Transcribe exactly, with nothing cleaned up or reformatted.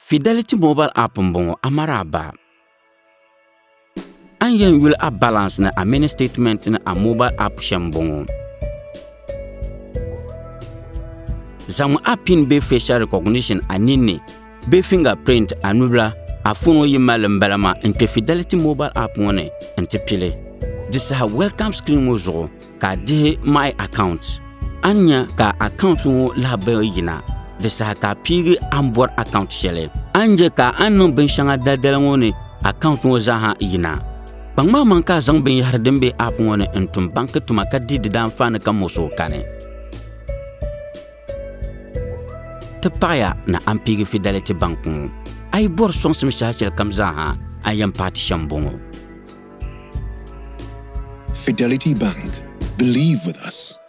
Fidelity Mobile App mbongo amaraba. An yen wil a balance na a mini statement na a mobile app shambongo. Zamu appin be facial recognition anini, be fingerprint anubla, a phone yimal mbalama into Fidelity Mobile App one into pile. This is a welcome screen mozo ka de my account. Anya ka account wo labe yina. This is a ka piri ambor account shele. Anje ka anon ben shanga dadelangone account wo zaha yina. Bangma manka zang ben yardembe app one entum bank tuma ka di dan fan ka moso kane. Tepaya na ampigi Fidelity Bank mo. Ay bor song simshachel kamzaha ayam party shambongo. Fidelity Bank. Believe with us.